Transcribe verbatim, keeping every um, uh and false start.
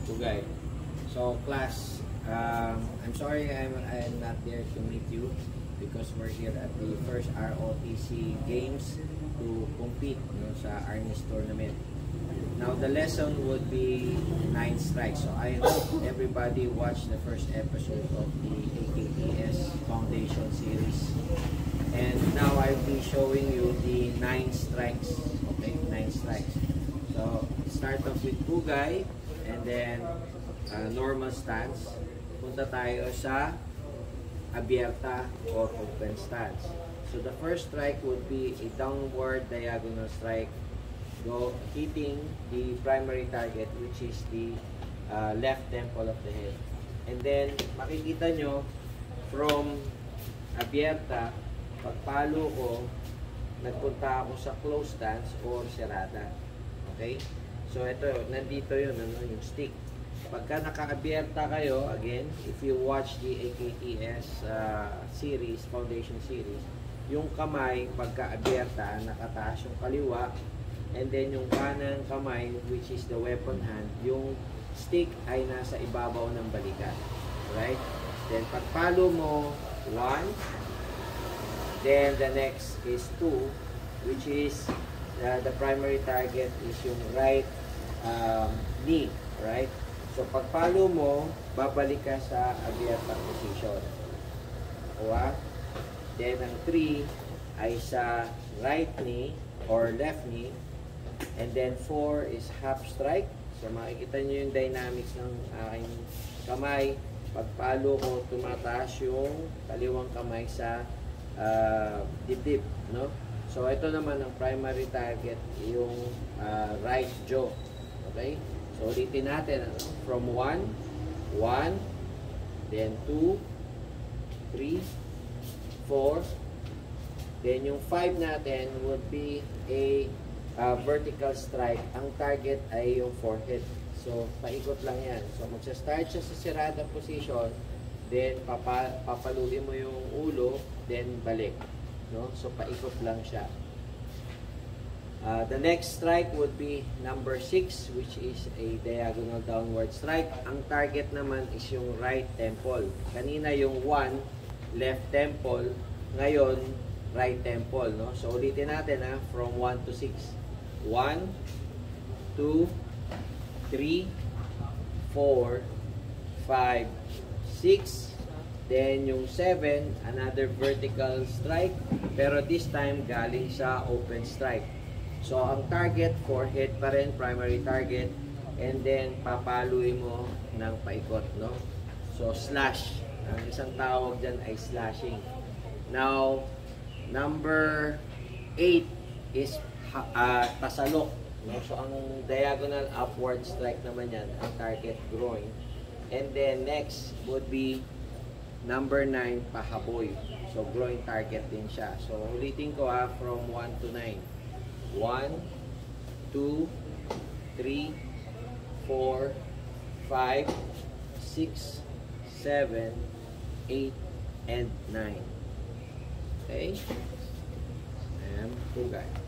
Pugay. So class, um, I'm sorry I'm, I'm not there to meet you because we're here at the first R O T C games to compete, you know, sa Arnis tournament. Now the lesson would be nine strikes. So I hope everybody watched the first episode of the A K T S Foundation series. And now I'll be showing you the nine strikes. Okay, nine strikes. So start off with Pugay and then uh, normal stance. Punta tayo sa abierta or open stance. So the first strike would be a downward diagonal strike, go hitting the primary target, which is the uh, left temple of the head. And then makikita nyo from abierta, pagpalo ko, nagpunta ako sa close stance or serada. Okay? So ito, nandito yun, ano, yung stick. Pagka naka-abierta kayo, again, if you watch the A K T S uh, series, foundation series, yung kamay, pagka-abierta, nakataas yung kaliwa, and then yung kanang kamay, which is the weapon hand, yung stick ay nasa ibabaw ng balikat. Right? Then pagpalo mo, one, then the next is two, which is uh, the primary target is yung right um, knee. Right? So, pagpalo mo, babalik ka sa abierta position. Kuha. Then, ang three ay sa right knee or left knee. And then, four is half strike. So, makikita nyo yung dynamics ng aking kamay. Pagpalo ko, tumataas yung kaliwang kamay sa uh, dibdib. No? So, ito naman ang primary target, yung uh, right jaw. Okay? So, ulitin natin, ano? From one, one, then two, three, four, then yung five natin would be a uh, vertical strike. Ang target ay yung forehead. So, paikot lang yan. So, magsa-start siya sa serada position, then papa, papaluin mo yung ulo, then balik. No? So, paikot lang siya. Uh, the next strike would be number six, which is a diagonal downward strike. Ang target naman is yung right temple. Kanina yung one, left temple. Ngayon, right temple. No? So, ulitin natin ha, from one to six. one, two, three, four, five, six. Then, yung seven, another vertical strike. Pero this time, galing sa open strike. So, ang target, forehead pa rin, primary target. And then, papaluin mo ng paikot, no? So, slash. Ang isang tawag dyan ay slashing. Now, number eight is uh, tasalok. No? So, ang diagonal upward strike naman yan, ang target, groin. And then, next would be number nine, pahaboy. So, groin target din siya. So, ulitin ko ha, from one to nine. one, two, three, four, five, six, seven, eight, and nine. Okay? And Pugay.